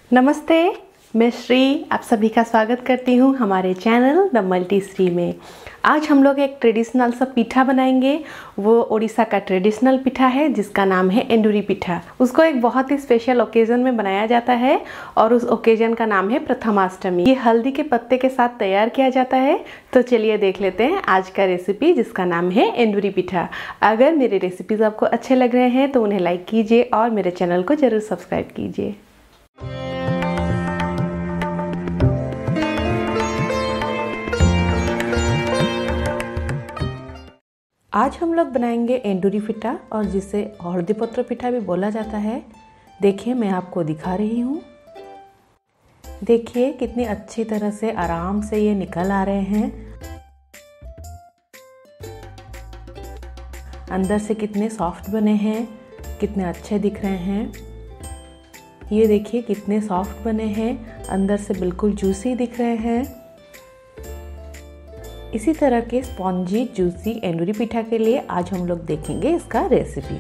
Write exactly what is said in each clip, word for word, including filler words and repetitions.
नमस्ते, मैं श्री आप सभी का स्वागत करती हूँ हमारे चैनल द मल्टी श्री में। आज हम लोग एक ट्रेडिशनल सा पिठा बनाएंगे। वो उड़ीसा का ट्रेडिशनल पिठा है जिसका नाम है एंडुरी पिठा। उसको एक बहुत ही स्पेशल ओकेज़न में बनाया जाता है और उस ओकेज़न का नाम है प्रथमाष्टमी। ये हल्दी के पत्ते के साथ तैयार किया जाता है। तो चलिए देख लेते हैं आज का रेसिपी जिसका नाम है एंडुरी पिठा। अगर मेरे रेसिपीज़ आपको अच्छे लग रहे हैं तो उन्हें लाइक कीजिए और मेरे चैनल को ज़रूर सब्सक्राइब कीजिए। आज हम लोग बनाएंगे एंडुरी पिठा और जिसे हल्दी पत्र पिठा भी बोला जाता है। देखिए मैं आपको दिखा रही हूँ। देखिए कितनी अच्छी तरह से आराम से ये निकल आ रहे हैं। अंदर से कितने सॉफ्ट बने हैं, कितने अच्छे दिख रहे हैं। ये देखिए कितने सॉफ्ट बने हैं, अंदर से बिल्कुल जूसी दिख रहे हैं। इसी तरह के स्पॉन्जी जूसी एंडुरी पिठा के लिए आज हम लोग देखेंगे इसका रेसिपी।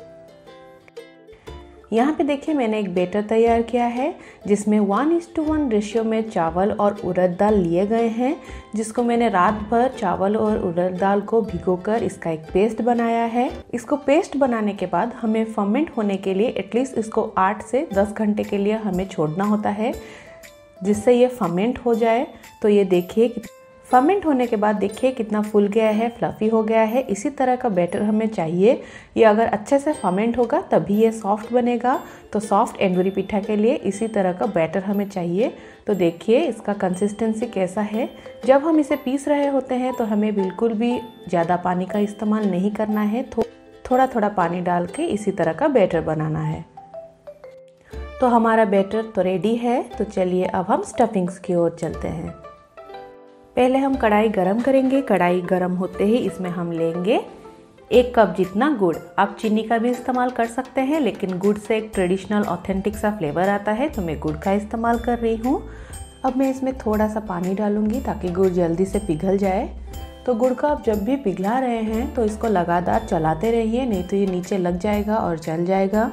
यहाँ पे देखिए मैंने एक बैटर तैयार किया है जिसमें one is to one ratio में चावल और उड़द दाल लिए गए हैं, जिसको मैंने रात भर चावल और उड़द दाल को भिगोकर इसका एक पेस्ट बनाया है। इसको पेस्ट बनाने के बाद हमें फर्मेंट होने के लिए एटलीस्ट इसको आठ से दस घंटे के लिए हमें छोड़ना होता है, जिससे ये फर्मेंट हो जाए। तो ये देखिए फर्मेंट होने के बाद देखिए कितना फूल गया है, फ्लफी हो गया है। इसी तरह का बैटर हमें चाहिए। ये अगर अच्छे से फर्मेंट होगा तभी ये सॉफ्ट बनेगा। तो सॉफ्ट एंडुरी पिठा के लिए इसी तरह का बैटर हमें चाहिए। तो देखिए इसका कंसिस्टेंसी कैसा है। जब हम इसे पीस रहे होते हैं तो हमें बिल्कुल भी ज़्यादा पानी का इस्तेमाल नहीं करना है। थो, थोड़ा थोड़ा पानी डाल के इसी तरह का बैटर बनाना है। तो हमारा बैटर तो रेडी है। तो चलिए अब हम स्टफिंग्स की ओर चलते हैं। पहले हम कढ़ाई गरम करेंगे। कढ़ाई गरम होते ही इसमें हम लेंगे एक कप जितना गुड़। आप चीनी का भी इस्तेमाल कर सकते हैं, लेकिन गुड़ से एक ट्रेडिशनल ऑथेंटिक सा फ्लेवर आता है, तो मैं गुड़ का इस्तेमाल कर रही हूँ। अब मैं इसमें थोड़ा सा पानी डालूंगी ताकि गुड़ जल्दी से पिघल जाए। तो गुड़ का आप जब भी पिघला रहे हैं तो इसको लगातार चलाते रहिए, नहीं तो ये नीचे लग जाएगा और जल जाएगा।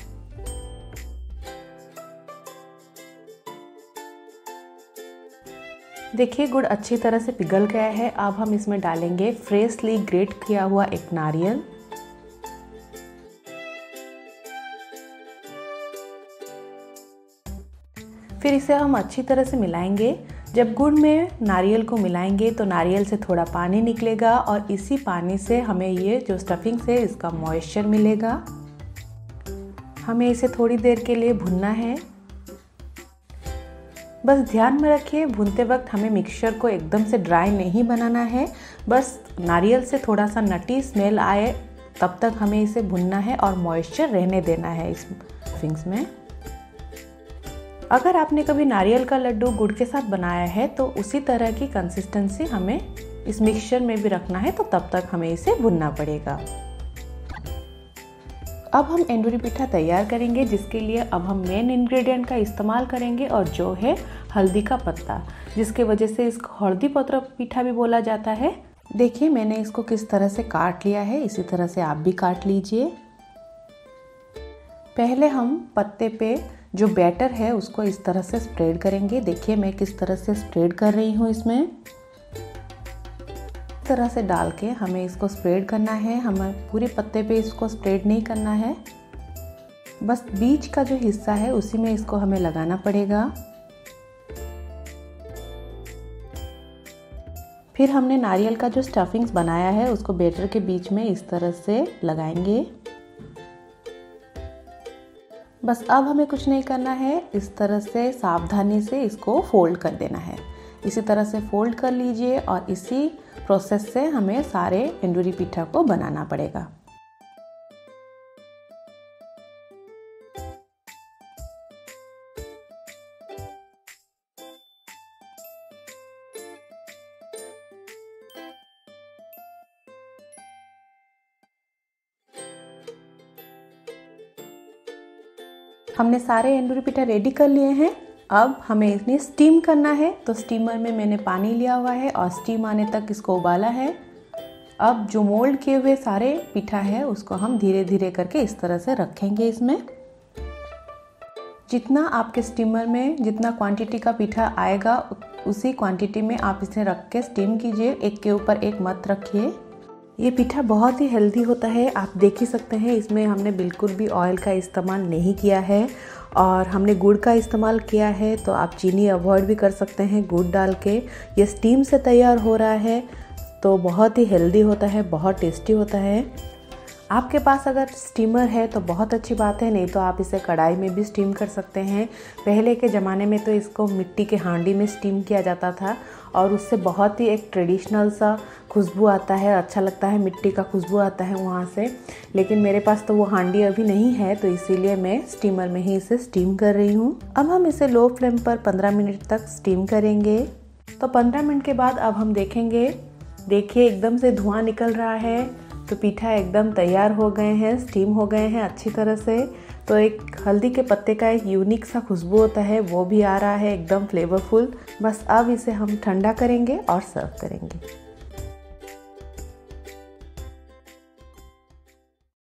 देखिए गुड़ अच्छी तरह से पिघल गया है। अब हम इसमें डालेंगे फ्रेशली ग्रेट किया हुआ एक नारियल। फिर इसे हम अच्छी तरह से मिलाएंगे। जब गुड़ में नारियल को मिलाएंगे तो नारियल से थोड़ा पानी निकलेगा और इसी पानी से हमें ये जो स्टफिंग है इसका मॉइस्चर मिलेगा। हमें इसे थोड़ी देर के लिए भूनना है। बस ध्यान में रखिए भूनते वक्त हमें मिक्सचर को एकदम से ड्राई नहीं बनाना है। बस नारियल से थोड़ा सा नटी स्मेल आए तब तक हमें इसे भूनना है और मॉइस्चर रहने देना है इस स्टफिंग्स में। अगर आपने कभी नारियल का लड्डू गुड़ के साथ बनाया है तो उसी तरह की कंसिस्टेंसी हमें इस मिक्सचर में भी रखना है, तो तब तक हमें इसे भूनना पड़ेगा। अब हम एंडुरी पिठा तैयार करेंगे, जिसके लिए अब हम मेन इंग्रेडिएंट का इस्तेमाल करेंगे और जो है हल्दी का पत्ता, जिसके वजह से इसको हल्दी पत्र पिठा भी बोला जाता है। देखिए मैंने इसको किस तरह से काट लिया है, इसी तरह से आप भी काट लीजिए। पहले हम पत्ते पे जो बैटर है उसको इस तरह से स्प्रेड करेंगे। देखिए मैं किस तरह से स्प्रेड कर रही हूँ। इसमें इस तरह से डाल के हमें इसको स्प्रेड करना है। हमें पूरे पत्ते पे इसको स्प्रेड नहीं करना है, बस बीच का जो हिस्सा है उसी में इसको हमें लगाना पड़ेगा। फिर हमने नारियल का जो स्टफिंग्स बनाया है उसको बैटर के बीच में इस तरह से लगाएंगे। बस अब हमें कुछ नहीं करना है, इस तरह से सावधानी से इसको फोल्ड कर देना है। इसी तरह से फोल्ड कर लीजिए और इसी प्रोसेस से हमें सारे एंडुरी पिठा को बनाना पड़ेगा। हमने सारे एंडुरी पिठा रेडी कर लिए हैं। अब हमें इन्हें स्टीम करना है। तो स्टीमर में मैंने पानी लिया हुआ है और स्टीम आने तक इसको उबाला है। अब जो मोल्ड किए हुए सारे पिठा है उसको हम धीरे धीरे करके इस तरह से रखेंगे इसमें। जितना आपके स्टीमर में जितना क्वांटिटी का पीठा आएगा उसी क्वांटिटी में आप इसे रख के स्टीम कीजिए, एक के ऊपर एक मत रखिए। ये पीठा बहुत ही हेल्दी होता है, आप देख ही सकते हैं इसमें हमने बिल्कुल भी ऑयल का इस्तेमाल नहीं किया है और हमने गुड़ का इस्तेमाल किया है, तो आप चीनी अवॉइड भी कर सकते हैं गुड़ डाल के। ये स्टीम से तैयार हो रहा है तो बहुत ही हेल्दी होता है, बहुत टेस्टी होता है। आपके पास अगर स्टीमर है तो बहुत अच्छी बात है, नहीं तो आप इसे कढ़ाई में भी स्टीम कर सकते हैं। पहले के ज़माने में तो इसको मिट्टी के हांडी में स्टीम किया जाता था और उससे बहुत ही एक ट्रेडिशनल सा खुशबू आता है, अच्छा लगता है, मिट्टी का खुशबू आता है वहाँ से। लेकिन मेरे पास तो वो हांडी अभी नहीं है, तो इसीलिए मैं स्टीमर में ही इसे स्टीम कर रही हूँ। अब हम इसे लो फ्लेम पर पंद्रह मिनट तक स्टीम करेंगे। तो पंद्रह मिनट के बाद अब हम देखेंगे, देखिए एकदम से धुआं निकल रहा है, तो पीठा एकदम तैयार हो गए हैं, स्टीम हो गए हैं अच्छी तरह से। तो एक हल्दी के पत्ते का एक यूनिक सा खुशबू होता है वो भी आ रहा है, एकदम फ्लेवरफुल। बस अब इसे हम ठंडा करेंगे और सर्व करेंगे।